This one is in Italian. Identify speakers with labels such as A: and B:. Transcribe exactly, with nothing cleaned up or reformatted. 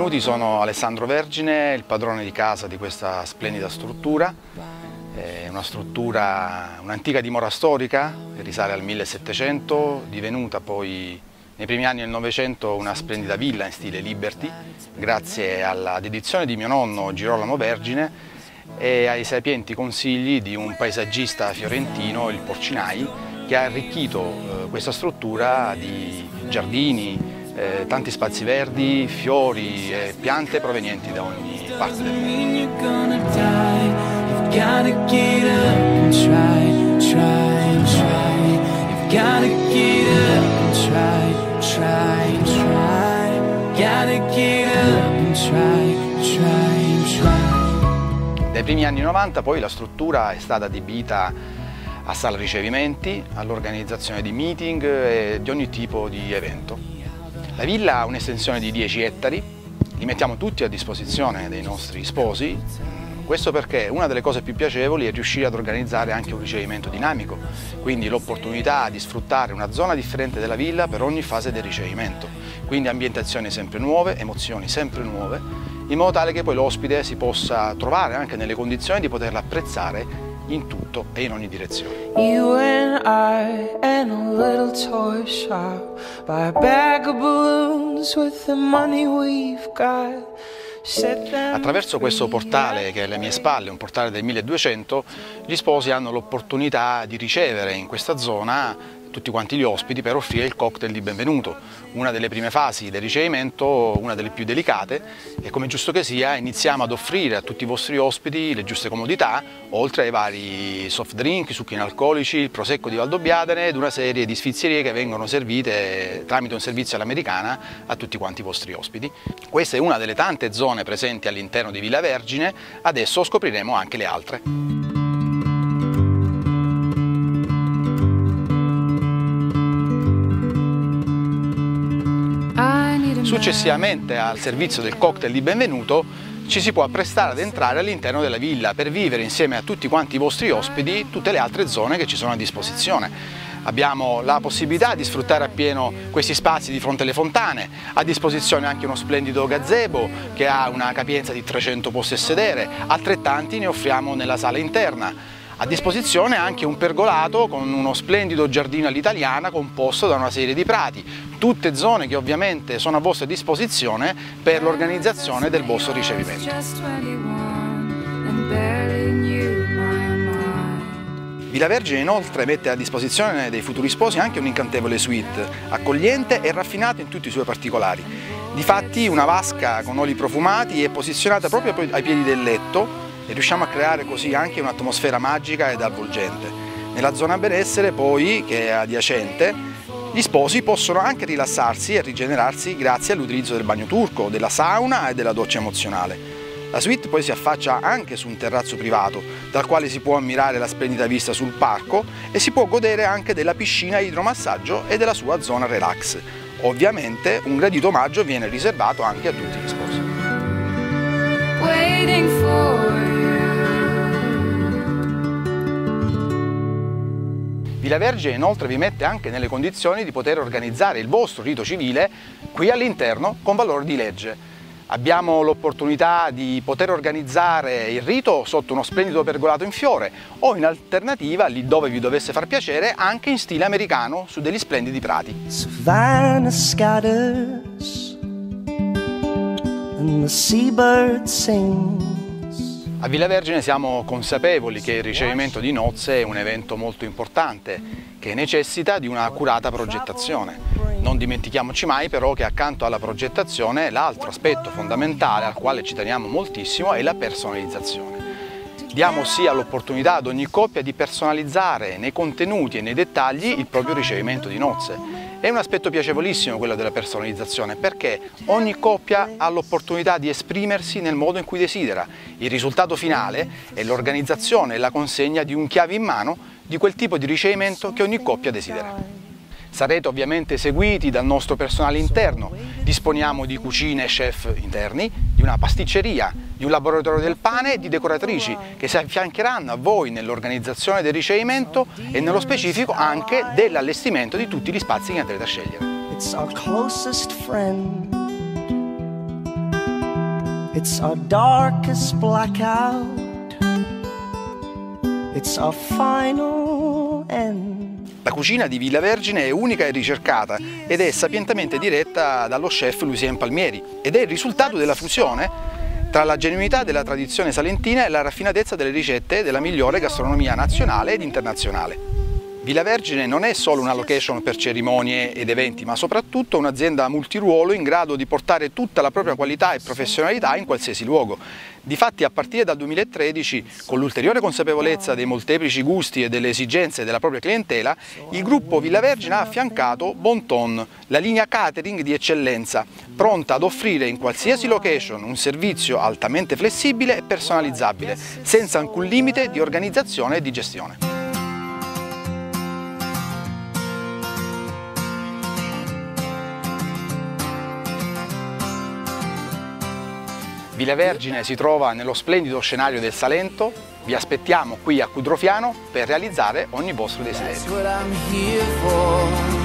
A: benvenuti, sono Alessandro Vergine, il padrone di casa di questa splendida struttura. È una struttura, un'antica dimora storica che risale al millesettecento, divenuta poi nei primi anni del Novecento una splendida villa in stile Liberty, grazie alla dedizione di mio nonno Girolamo Vergine e ai sapienti consigli di un paesaggista fiorentino, il Porcinai, che ha arricchito eh, questa struttura di giardini, Eh, tanti spazi verdi, fiori e piante provenienti da ogni parte del mondo. Dai primi anni novanta poi la struttura è stata adibita a sala ricevimenti, all'organizzazione di meeting e di ogni tipo di evento. La villa ha un'estensione di dieci ettari, li mettiamo tutti a disposizione dei nostri sposi, questo perché una delle cose più piacevoli è riuscire ad organizzare anche un ricevimento dinamico, quindi l'opportunità di sfruttare una zona differente della villa per ogni fase del ricevimento, quindi ambientazioni sempre nuove, emozioni sempre nuove, in modo tale che poi l'ospite si possa trovare anche nelle condizioni di poterla apprezzare in tutto e in ogni direzione. You and I and a little toy shop, buy a bag of balloons with the money we've got. Attraverso questo portale che è alle mie spalle, un portale del milleduecento, gli sposi hanno l'opportunità di ricevere in questa zona tutti quanti gli ospiti per offrire il cocktail di benvenuto, una delle prime fasi del ricevimento, una delle più delicate, e come giusto che sia iniziamo ad offrire a tutti i vostri ospiti le giuste comodità, oltre ai vari soft drink, i succhi inalcolici, il prosecco di Valdobbiadene ed una serie di sfizierie che vengono servite tramite un servizio all'americana a tutti quanti i vostri ospiti. Questa è una delle tante zone presenti all'interno di Villa Vergine, adesso scopriremo anche le altre. Successivamente al servizio del cocktail di benvenuto ci si può apprestare ad entrare all'interno della villa per vivere insieme a tutti quanti i vostri ospiti tutte le altre zone che ci sono a disposizione. Abbiamo la possibilità di sfruttare appieno questi spazi di fronte alle fontane, a disposizione anche uno splendido gazebo che ha una capienza di trecento posti a sedere, altrettanti ne offriamo nella sala interna. A disposizione anche un pergolato con uno splendido giardino all'italiana composto da una serie di prati, tutte zone che ovviamente sono a vostra disposizione per l'organizzazione del vostro ricevimento. Villa Vergine inoltre mette a disposizione dei futuri sposi anche un'incantevole suite, accogliente e raffinata in tutti i suoi particolari. Difatti una vasca con oli profumati è posizionata proprio ai piedi del letto, e riusciamo a creare così anche un'atmosfera magica ed avvolgente. Nella zona benessere poi, che è adiacente, gli sposi possono anche rilassarsi e rigenerarsi grazie all'utilizzo del bagno turco, della sauna e della doccia emozionale. La suite poi si affaccia anche su un terrazzo privato, dal quale si può ammirare la splendida vista sul parco e si può godere anche della piscina idromassaggio e della sua zona relax. Ovviamente un gradito omaggio viene riservato anche a tutti gli sposi. Villa Vergine inoltre vi mette anche nelle condizioni di poter organizzare il vostro rito civile qui all'interno con valore di legge. Abbiamo l'opportunità di poter organizzare il rito sotto uno splendido pergolato in fiore o in alternativa, lì dove vi dovesse far piacere, anche in stile americano su degli splendidi prati. Savannah scatters and the seabird sings. A Villa Vergine siamo consapevoli che il ricevimento di nozze è un evento molto importante che necessita di una accurata progettazione. Non dimentichiamoci mai però che accanto alla progettazione l'altro aspetto fondamentale al quale ci teniamo moltissimo è la personalizzazione. Diamo sia l'opportunità ad ogni coppia di personalizzare nei contenuti e nei dettagli il proprio ricevimento di nozze. È un aspetto piacevolissimo quello della personalizzazione perché ogni coppia ha l'opportunità di esprimersi nel modo in cui desidera. Il risultato finale è l'organizzazione e la consegna di un chiave in mano di quel tipo di ricevimento che ogni coppia desidera. Sarete ovviamente seguiti dal nostro personale interno, disponiamo di cucine e chef interni, di una pasticceria, di un laboratorio del pane e di decoratrici che si affiancheranno a voi nell'organizzazione del ricevimento e nello specifico anche dell'allestimento di tutti gli spazi che andrete a scegliere. It's our closest friend.
B: It's our darkest blackout. It's our final end.
A: La cucina di Villa Vergine è unica e ricercata ed è sapientemente diretta dallo chef Lucien Palmieri ed è il risultato della fusione tra la genuinità della tradizione salentina e la raffinatezza delle ricette della migliore gastronomia nazionale ed internazionale. Villa Vergine non è solo una location per cerimonie ed eventi, ma soprattutto un'azienda multiruolo in grado di portare tutta la propria qualità e professionalità in qualsiasi luogo. Difatti, a partire dal duemilatredici, con l'ulteriore consapevolezza dei molteplici gusti e delle esigenze della propria clientela, il gruppo Villa Vergine ha affiancato Bon Ton, la linea catering di eccellenza, pronta ad offrire in qualsiasi location un servizio altamente flessibile e personalizzabile, senza alcun limite di organizzazione e di gestione. Villa Vergine si trova nello splendido scenario del Salento. Vi aspettiamo qui a Cudrofiano per realizzare ogni vostro desiderio.